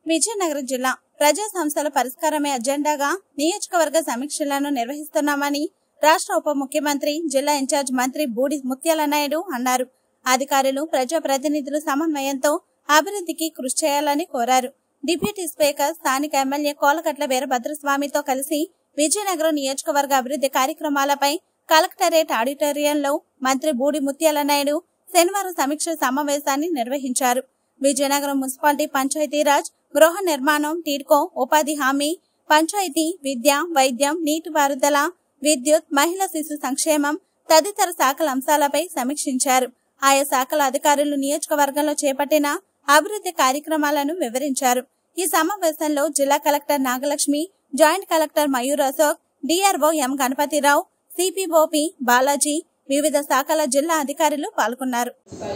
విజయనగరం జిల్లా ప్రజా సంస్థల పరిష్కారమే అజెండాగా నియోజకవర్గ సమీక్షలను నిర్వహిస్తున్నామని రాష్ట్ర ఉప ముఖ్యమంత్రి జిల్లా ఇన్ఛార్జ్ మంత్రి బూడి ముత్యాల నాయుడు అన్నారు. అధికారులు ప్రజాప్రతినిధుల సమన్వయంతో అభివృద్ధికి కృషి చేయాలని కోరారు. డిప్యూటీ స్పీకర్ స్థానిక ఎమ్మెల్యే కోలకట్ల వీరభద్రస్వామితో కలిసి విజయనగరం నియోజకవర్గ అభివృద్ధి కార్యక్రమాలపై కలెక్టరేట్ ఆడిటోరియంలో మంత్రి బూడి ముత్యాల నాయుడు శనివారం సమీక్ష సమావేశాన్ని నిర్వహించారు. విజయనగరం మున్సిపాలిటీ పంచాయతీరాజ్, గృహ నిర్మాణం, టీడ్కో, ఉపాధి హామీ, పంచాయతీ, విద్య, వైద్యం, నీటిపారుదల, విద్యుత్, మహిళా శిశు సంక్షేమం తదితర శాఖల అంశాలపై సమీక్షించారు. ఆయా శాఖల అధికారులు నియోజకవర్గంలో చేపట్టిన అభివృద్ధి కార్యక్రమాలను వివరించారు. ఈ సమావేశంలో జిల్లా collector Nagalakshmi, joint collector Mayur Ashok, DRO M Ganapathirao, CPO P Balaji, వివిధ శాఖల జిల్లా అధికారులు పాల్గొన్నారు.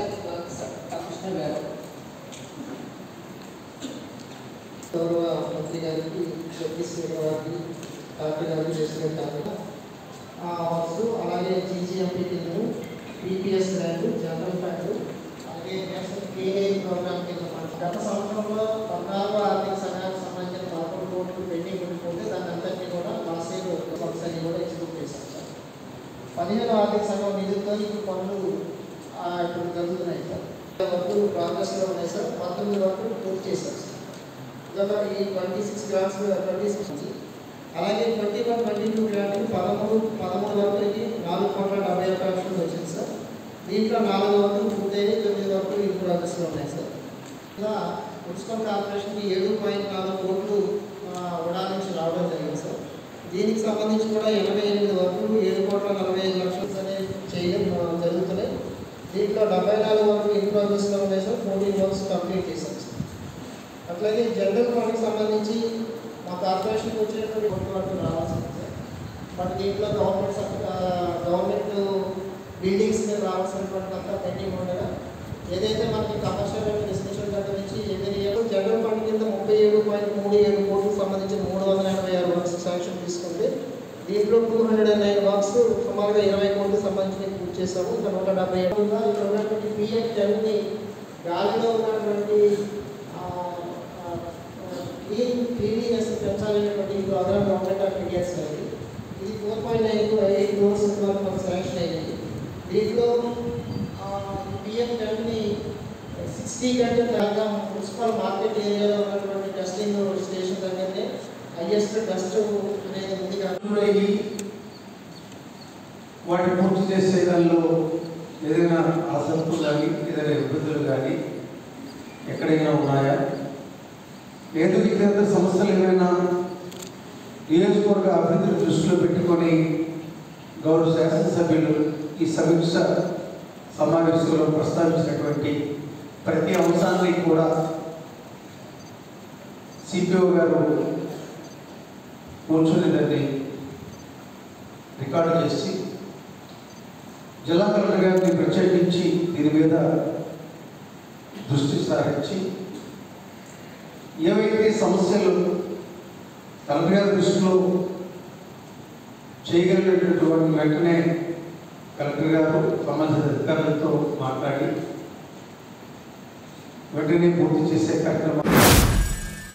అలాగే జీజీఎంపీ కింద పీపీఎస్ ర్యాంకు, జనరల్ ఫ్యాండ్, అలాగే కేఏ ప్రోగ్రామ్ కింద గత సంవత్సరంలో 14వ ఆర్థిక సంఘానికి సంబంధించిన 11 కోట్లు పెండింగ్ ఉండిపోతే దాన్ని అంతటినీ కూడా లాస్ట్ ఇయర్ ఒకసారి కూడా ఎగ్జిక్యూట్ చేశాం సార్. 15వ ఆర్థిక సంఘం నిధులతో ఇప్పుడు పనులు ఇప్పుడు జరుగుతున్నాయి సార్. వర్కులు ప్రోగ్రెస్లో ఉన్నాయి సార్. 19 వర్కులు పూర్తి చేశారు సార్. ఇవాళ ఈ 26 గ్రాంట్స్ 26 అలాగే 21-22 గ్రాంట్కి 13 వర్కులకి 4,70,00,000 వచ్చింది సార్. దీంట్లో 4 వర్కులు పూర్తయి 9 వర్కులు ఇన్ ప్రోగ్రెస్లో ఉన్నాయి సార్. ఇలా మున్సిపల్ కార్పొరేషన్కి 7.4 కోట్లు ఉడా నుంచి రావడం జరిగింది సార్. దీనికి సంబంధించి కూడా 88 వర్కులు 7,45,00,000 అనేది చేయడం జరుగుతున్నాయి. దీంట్లో 74 వర్కులు ఇన్ ప్రోగ్రెస్లో ఉన్నాయి సార్. 14 వర్క్స్ కంప్లీట్ చేశాం సార్. అట్లాగే జనరల్ ఫండ్కి సంబంధించి మా కార్పొరేషన్కి వచ్చినటువంటి వర్కులు రావాల్సింది సార్. బట్ దీంట్లో గవర్నమెంట్ బిల్డింగ్స్ మీద రావాల్సినటువంటి అంతా పెండింగ్ ఉండగా ఏదైతే మనకి కమర్షియల్ డిస్కషన్ దగ్గర నుంచి జనరల్ ఫండ్ కింద 37.37 కోట్లకు సంబంధించి 386 వర్క్స్ శాంక్షన్ తీసుకుంటే దీంట్లో 209 వర్క్స్ సుమారుగా 20 కోట్లకు సంబంధించి పూర్తి చేసాము. ఇంకా 177 ఇక్కడ ఉన్నటువంటి PF10ని గాలిలో ఉన్నటువంటి క్లీనినెస్ పెంచాలనేటువంటి program government of India sir. ఇది 4.98 క్రోర్స్ వరకు మనకు శాంక్షన్ అయింది. దీంట్లో PF10ని 60 కంటే త్వరగా మున్సిపల్ మార్కెట్ ఏరియాలో ఉన్నటువంటి టెస్టింగ్ స్టేషన్ దగ్గరనే హైయెస్ట్ టెస్ట్ అనేది ఉంది కాబట్టి వాటిని పూర్తి చేసే దానిలో ఏదైనా అసంతులు కానీ ఏదైనా ఇబ్బందులు కానీ ఎక్కడైనా ఉన్నాయా, లేదు ఇతర సమస్యలు ఏమైనా నియోజకవర్గ అభివృద్ధిని దృష్టిలో పెట్టుకొని గౌరవ శాసనసభ్యులు ఈ సమీక్ష సమావేశంలో ప్రస్తావించినటువంటి ప్రతి అంశాన్ని కూడా సిపిఓ గారు కూర్చొని దాన్ని రికార్డు చేసి జిల్లా కలెక్టర్ గారిని ప్రత్యేకించి దీని మీద దృష్టి సారించి ఏవైతే సమస్యలు కలెక్టర్ గారి దృష్టిలో చేయగలిగినటువంటి వెంటనే కలెక్టర్ గారు సంబంధిత అధికారులతో మాట్లాడి వెంటనే పూర్తి చేసే కార్యక్రమం